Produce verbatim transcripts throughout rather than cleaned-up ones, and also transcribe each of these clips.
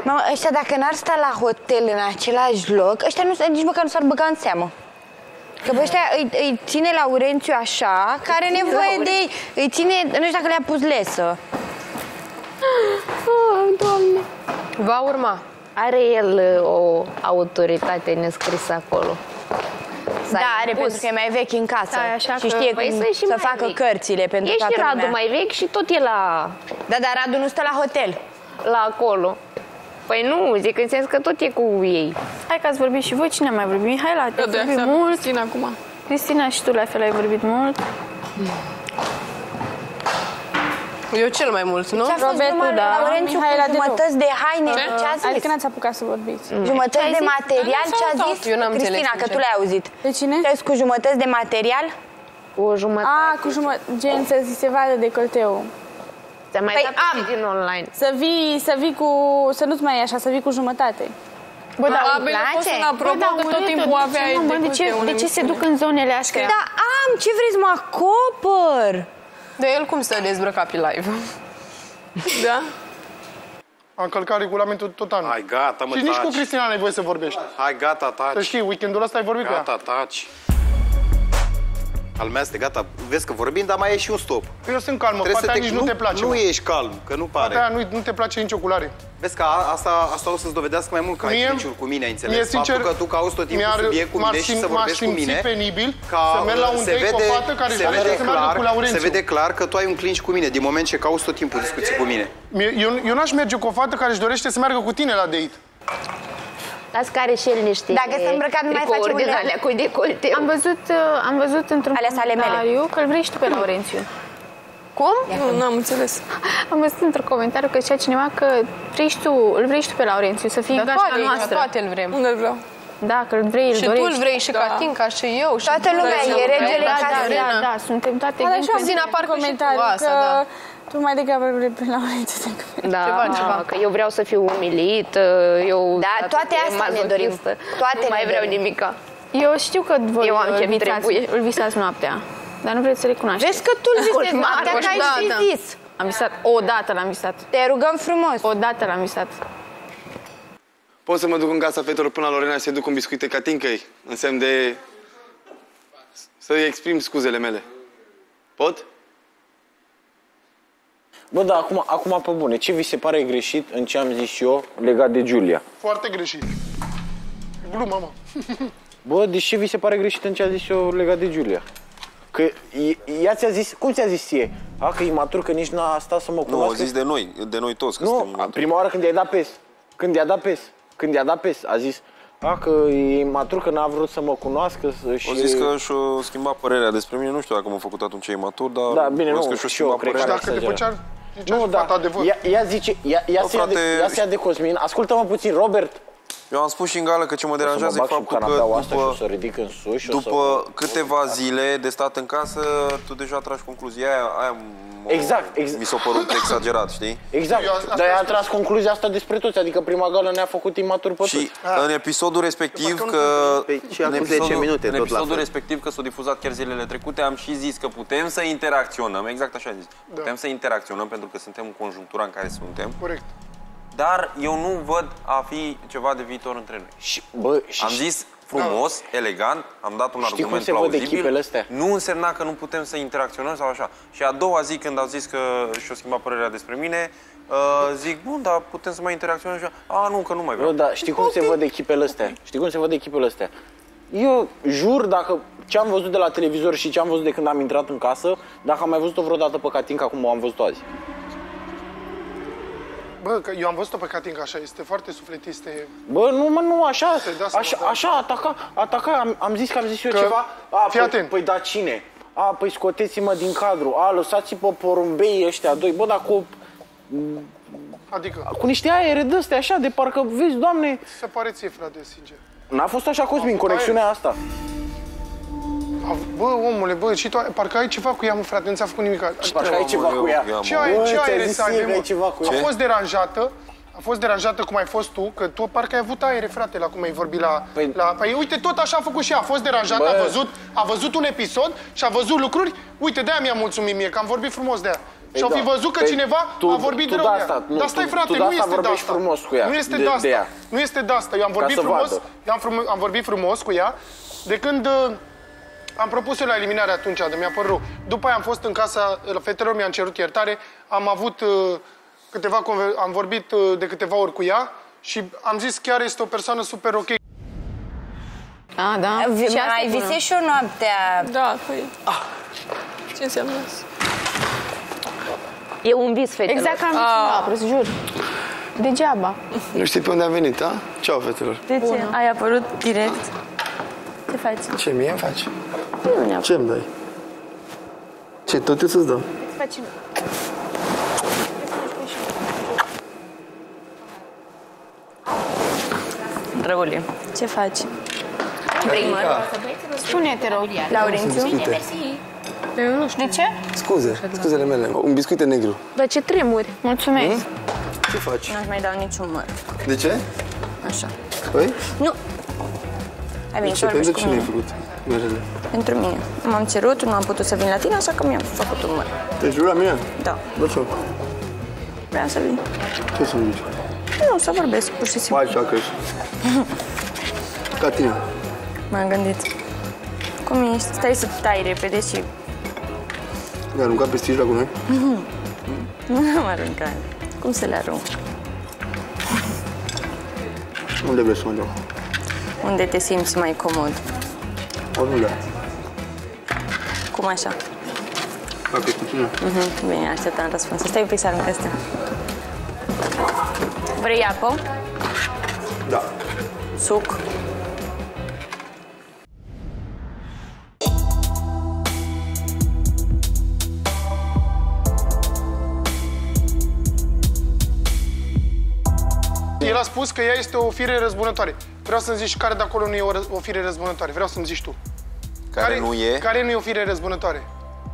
Mama, ăștia dacă n-ar sta la hotel în același loc, ăștia nu, nici măcar nu s-ar băga în seamă. Că pe ăștia îi, îi ține Laurențiu așa, care are nevoie de ei. Îi ține, nu știu dacă le-a pus lesă. Oh, Doamne. Va urma. Are el o autoritate nescrisă acolo. Da, are, pentru că e mai vechi în casă. Da, așa și știe că, cum băi, să facă vechi. Cărțile pentru e toată și Radu lumea. mai vechi și tot e la... Da, dar Radu nu stă la hotel. La acolo. Păi nu, zic în sens că tot e cu ei. Hai că ați vorbit și voi, cine a mai vorbit? Hai la, Eu de vorbit asta, mult. Cristina acum. Cristina, și tu la fel ai vorbit mult. Eu cel mai mult, nu? Ce-a fost numai da. Laurențiu cu jumătăți de haine? Ce? Ce a zis? Adică n-ați apucat să vorbiți. Mm. Jumătăți de material, ce a zis? Eu n-am Cristina, înțeles, că tu l-ai auzit. De cine? Ce cu jumătăți de material? Cu o jumătate. A, cu jumătate, gen să se vadă decolteul. Ți-a mai Păi dat am. din online. Să vii, să vii cu, să nu-ți mai e așa, să vii cu jumătate. Bă, dar Probabil a fost un apropo că tot timpul aveai de, de, ce, de ce se duc în zonele astea? Da, am, ce vrei să mă acopăr? De el cum să dezbrăca pe live? Da? A încălcat regulamentul total. Hai, gata, mă, Și nici taci. cu Cristina n-ai voie să vorbești. Hai, gata, taci. Să știi, weekendul ăsta ai vorbit cu ea. Gata, taci. Calmează-te, gata. Vezi că vorbim, dar mai e și un stop. Eu sunt calmă, Trebuie poate să nici te... nu te place. Nu mă. ești calm, că nu pare. Poate aia nu, nu te place nicio culoare. Vezi că a, asta, asta o să-ți dovedească mai mult că ai Mie- criciuri cu mine, ai înțeles? mie, sincer, Faptul că tu cauți tot timpul mi-ar- subiect cu m-aș mine și sim- să m-aș vorbești cu simți mine. penibil ca, să merg la un se date cu o vede- fată care își se dorește vede să meargă clar, cu Laurențiu. Se vede clar că tu ai un clinch cu mine, din moment ce cauți tot timpul discuții cu mine. Mie- Eu, eu n-aș merge cu o fată care își dorește să meargă cu tine la date. Las care și el niște Dacă s-a îmbrăcat, nu mai face tricouri un din leu. alea cu decolte. Am văzut, uh, am văzut într-un Alea sale mele. comentariu că îl vrei și tu pe Laurențiu. Cum? Nu, n-am înțeles. Am văzut într-un comentariu că zicea cineva că vrei și tu, îl vrei și tu pe Laurențiu, să fii în Dar gașca toate, noastră. toate îl vrem. Unde îl vreau? Da, că îl vrei, îl Și tu dorești. îl vrei și Catinca și eu. Și Toată lumea și e regele Da, ca da, Serena. da, da, suntem toate Da, dar gen și eu am zis, în parcă și tu, comentariu asta, că da. tu mai degrabă îl vrei pe Laurențiu decât pe... Da, Ceva, ceva. că eu vreau să fiu umilit, eu... Da, toate astea ne dorim. Toate nu mai ne vreau dorim. nimica. Eu știu că voi Eu am îl ce-mi visați, trebuie. îl visați noaptea, dar nu vreți să recunoașteți. Vezi că tu îl visezi Coșmar, noaptea, că ai da, și da. zis. Am visat, o dată l-am visat. Te rugăm frumos. O dată l-am visat. Pot să mă duc în casa fetelor până la Lorena și să duc un biscuit Catincăi? În semn de... să-i exprim scuzele mele. Pot? Bă, dar acum, acum pe bune, ce vi se pare greșit în ce am zis eu legat de Giulia? Foarte greșit. Glumă, mă. Bă, de ce vi se pare greșit în ce am zis eu legat de Giulia? Că e- ea ți-a zis, cum ți-a zis ție? A, că e imatur, că nici n-a stat să mă Nu, cunoască. au zis de noi, de noi toți. Că Nu, suntem... a, prima oară când i-ai dat pes. Când i-a dat pes. Când i-a dat pes, a zis, a, că e imatur, că n-a vrut să mă cunoască și... Au zis că și-o schimba părerea despre mine, nu știu dacă m-a făcut atunci imatur, dar... Da, bine, au zis nu, că și-o și eu schimba cred că părerea. Dacă după ce ar... Nu, Nu, da, adevăr. ea, ea zice, ea, ea, Bă, se ia de, frate, ea se ia de Cosmin. Ascultă-mă puțin, Robert. Eu am spus și în gală că ce mă O să deranjează mă e bag sub faptul că canapeaua asta și o după, să ridic în sus și o să... după câteva zile de stat în casă, tu deja tragi concluzia aia, aia m- Exact, exact. mi s-a părut exagerat, știi? Exact, Eu asta- dar ea a asta- tras concluzia asta despre toți, adică prima gală ne-a făcut imatur pe Și toți. în episodul respectiv Parcă că... Păi, și acum în zece episodul, minute, în tot la episodul fel. respectiv, că s-a difuzat chiar zilele trecute, am și zis că putem să interacționăm, exact așa am zis. Da. Putem să interacționăm pentru că suntem în conjunctura în care suntem, Corect. dar eu nu văd a fi ceva de viitor între noi. Și, bă, și, Am zis frumos, elegant, am dat un Știi cum argument se văd plauzibil. echipele astea? Nu însemna că nu putem să interacționăm sau așa. Și a doua zi, când au zis că și-o schimbat părerea despre mine, uh, zic, bun, dar putem să mai interacționăm și a, nu, că nu mai vreau. bă, dar știi cum se văd echipele astea? Știi cum se văd echipele astea? Eu jur, dacă ce am văzut de la televizor și ce am văzut de când am intrat în casă, dacă am mai văzut-o vreodată pe Catinca cum am văzut-o azi. Bă, că eu am văzut-o pe Catinca așa, este foarte sufletistă. e- Bă, nu, mă, nu, așa, Te-ai dat seama, așa, da. așa, ataca, ataca, am, am zis că am zis eu Că- ceva. A, fii păi, atent. păi, da, cine? A, păi scoteți-mă din cadru. A, lăsați-i pe porumbei ăștia doi. Bă, dar cu, Adică, cu niște aere de-astea, așa, de parcă, vezi, Doamne, se pare ție, frate, sincer. n-a fost așa, Cosmin, avut conexiunea asta. A- Bă, omule, bă, și tu, ai- parcă ai ceva cu ea, mă, frate, nu ți-a făcut nimic. Parcă ai ceva eu- cu ea. eu am- Ce ai, Bă, ce ți-a aere zis să ai, ție mă? că ai ceva cu A ea. fost deranjată, a fost deranjată cum ai fost tu, că tu parcă ai avut aere, frate, la cum ai vorbit la... Păi- la păi uite, tot așa a făcut și ea, a fost deranjată, Bă. a văzut, a văzut un episod și a văzut lucruri. Uite, de-aia mi-a mulțumit mie, că am vorbit frumos de ea. Și-au fi văzut că Păi, cineva tu- a vorbit tu rău de de ea. asta, nu, Dar stai, tu- frate, tu de nu asta este de vorbești asta. frumos cu ea, Nu este de- de asta. de ea. Nu este de asta. Eu am vorbit să frumos, vadă. eu am, frum- am vorbit frumos cu ea de când uh, am propus eu la eliminare atunci, de mi-a părut rău. După aia am fost în casa la fetelor, mi-am cerut iertare, am avut uh, câteva conver- am vorbit uh, de câteva ori cu ea și am zis chiar este o persoană super ok. A, da. Vi- Și asta Mai bună. visezi și o noaptea. Da, păi... Ce înseamnă asta? E un vis, fetelor. Exact ca am zis, ah. jur. Degeaba. Nu știi pe unde am venit, a? Ceau, fetelor. De ce? Ai apărut direct? Ce faci? Ce mie îmi faci? Ce îmi dai? Ce, tot eu să-ți dau? Drăgulie, ce faci? Spune, te rog. Laurențiu? Eu nu știu. De ce? Scuze, scuzele mele. Un biscuit negru. Dar ce tremuri. Mulțumesc. Ce faci? Nu-aș mai dau niciun măr. De ce? Așa. Păi? Nu. Ai venit să Ce? vorbești Pentru cu cine ai mine. făcut merele? Pentru mine. M-am cerut, nu am putut să vin la tine, așa că mi-am făcut un măr. Te juri la mine? Da. De ce? Vreau să vin. Ce să zici? Nu, să vorbesc, pur și simplu. Faci așa ca tine. M-am gândit. Cum ești? Stai să tai repede și... Mi-a aruncat prestij la cu noi? Nu am aruncat. Cum să le arunc? Unde vrei să mă duc? Unde te simți mai comod? Oriunde. Cum așa? Dacă e cu tine. Mhm, bine, așteptam răspunsul. Stai un pic să arunc astea. Vrei apă? Da. Suc? El a spus că ea este o fire răzbunătoare. Vreau să-mi zici care de acolo nu e o, ră- o fire răzbunătoare. Vreau să-mi zici tu. Care nu e? Care nu e o fire răzbunătoare?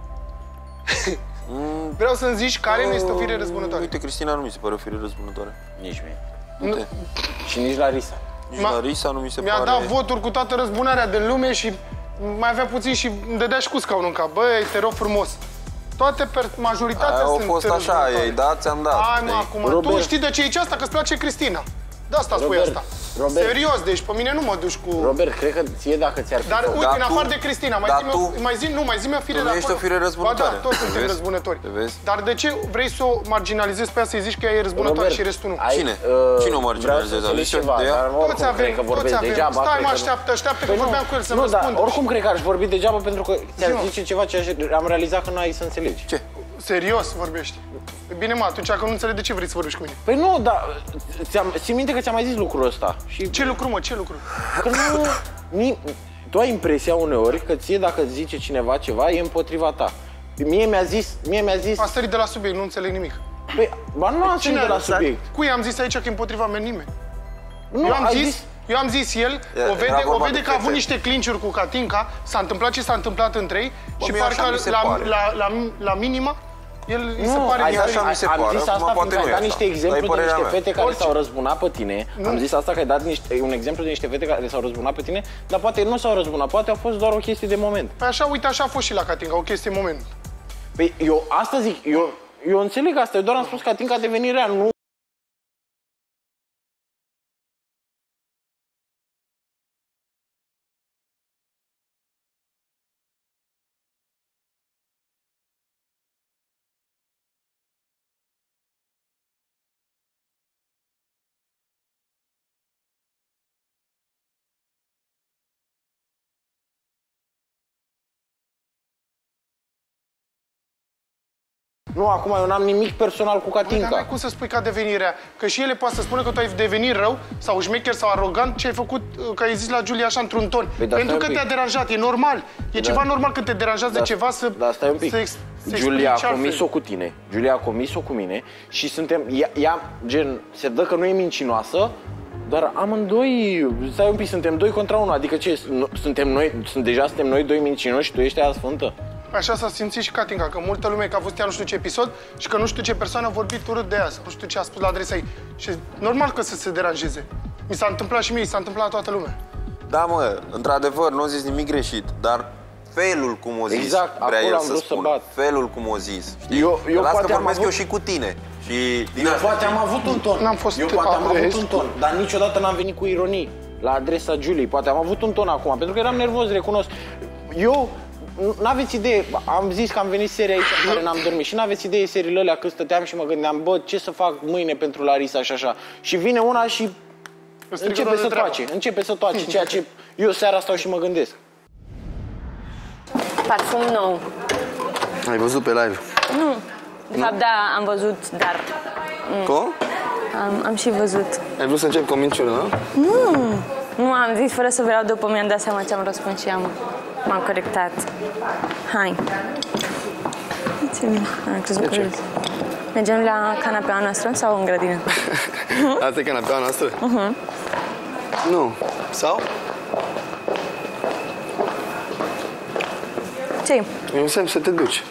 Vreau să-mi zici care nu este o fire răzbunătoare. Uite, Cristina nu mi se pare o fire răzbunătoare. Nici mie. Uite, Și nici la Risa. nici Ma- Larisa nu mi se Mi-a pare... dat voturi cu toată răzbunarea din lume și mai avea puțin și îmi dădea și cu scaunul în cap. Băi, te rog frumos. Toate, per- majoritatea Aia au sunt fost așa, răzbunătoare. ei dat, ți-am dat. Hai mă, Ei, acum, Robert. tu știi de ce e asta, că îți place Cristina. De asta spui Robert, asta. Robert. Serios, deci pe mine nu mă duci cu... Robert, cred că ție dacă ți-ar fi Dar făcut- uite, Dar în tu- afară de Cristina, mai dar zi-mi, tu- mai zi, nu, mai zi-mi o fire tu de nu ești acolo. o fire răzbunătoare. Ba da, toți Te suntem vezi? răzbunători. Te vezi? Dar de ce vrei să o marginalizezi pe ea, să-i zici că ea e răzbunătoare Robert, și restul nu? ai, Cine? uh, Cine o vreau să marginalizează? înțeleg Alicia? ceva, De ea? dar Toți oricum avem, cred că toți vorbesc avem. degeaba. Stai, cred mă, că- așteaptă, așteaptă, că Păi nu, vorbeam cu el să-mi Nu, dar răspundă. oricum cred că aș vorbi degeaba pentru că ți-ar Zi-mă. zice ceva ce aș- am realizat că nu ai să înțelegi. Ce? Serios vorbești. Bine, mă, atunci că nu înțeleg de ce vrei să vorbești cu mine. Păi nu, dar ți-am, țin minte că ți-am mai zis lucrul ăsta. Și Ce lucru, mă, ce lucru? că nu, ni, tu ai impresia uneori că ție dacă îți zice cineva ceva, e împotriva ta. Mie mi-a zis, mie mi-a zis, A sărit de la subiect, nu înțeleg nimic. păi, ba nu am Cine sărit de a la lăsat? subiect. Cui am zis aici că e împotriva mea? Nimeni. Nu, Eu am ai zis, eu am zis el, Era o vede, o vorba vede de că a avut fete. niște clinciuri cu Catinca, s-a întâmplat ce s-a întâmplat între ei și mie așa parcă mi se la, pare. la, la, la minima, el îi se Nu, pare ai că dat e- așa mi se am pare, zis acum asta poate pentru că nu ai e dat asta. niște exemplu Dar e de părerea niște mea. fete care Orice. s-au răzbunat pe tine. Am zis asta că ai dat niște, un exemplu de niște fete care s-au răzbunat pe tine, dar poate nu s-au răzbunat, poate a fost doar o chestie de moment. Păi așa, uite, așa a fost și la Catinca, o chestie în moment. Păi eu asta zic, eu, eu înțeleg asta, eu doar am spus că Catinca a devenit rea, nu Nu, acum eu n-am nimic personal cu Dar n-ai Catinca. cum să spui că a devenit rea. Că și ele poate să spună că tu ai devenit rău sau șmecher sau arogant ce ai făcut, că ai zis la Giulia așa într-un ton. Păi, dar Pentru stai că un te-a pic. deranjat, e normal. E ceva normal când te deranjează Da, ceva să... Da, stai un pic. Să ex, să Giulia explici a comis-o altfel. cu tine. Giulia a comis-o cu mine și suntem, ea, ea, gen, se dă că nu e mincinoasă, dar amândoi, stai un pic, suntem doi contra unul, adică ce, nu, suntem noi, sunt, deja suntem noi doi mincinoși și tu ești aia sfântă? Așa s-a simțit și Catinca, că multă lume că a văzut ea nu știu ce episod și că nu știu ce persoană a vorbit urât de ea, sau nu știu ce a spus la adresa ei. Și normal că să se deranjeze. Mi s-a întâmplat și mie, mi s-a întâmplat la toată lumea. Da, mă, într-adevăr, nu au zis nimic greșit, dar felul cum o zis, Exact, vrea acolo el am să vrut să spun. bat. Felul cum o zis. Știi? Eu- eu Că las poate că am vorbesc avut- eu și cu tine. Și din Eu asta, poate știi? am avut un ton. N-am fost Eu poate am avut agrest. un ton, dar niciodată n-am venit cu ironii la adresa Giuliei. Poate am avut un ton acum, pentru că eram nervos, recunosc. Eu, n-aveți idee, am zis că am venit seria aici în care n-am dormit și n-aveți idee seriile alea când stăteam și mă gândeam, bă, ce să fac mâine pentru Larisa și așa. Și vine una și începe să toace, începe să toace, ceea ce eu seara stau și mă gândesc. Parfum nou. Ai văzut pe live? Nu. De fapt, da, am văzut, dar Cum? am, am și văzut. Ai vrut să încep cu o minciună, nu? Nu. Nu, am zis fără să vreau, după mi-am dat seama ce am răspuns și am, m-am corectat. Hai. Uite-mi. Am crezut că râzi. Mergem la canapeaua noastră sau în grădină? Asta e canapeaua noastră? Uh-huh. Nu. Sau? Ce? E un semn să te duci.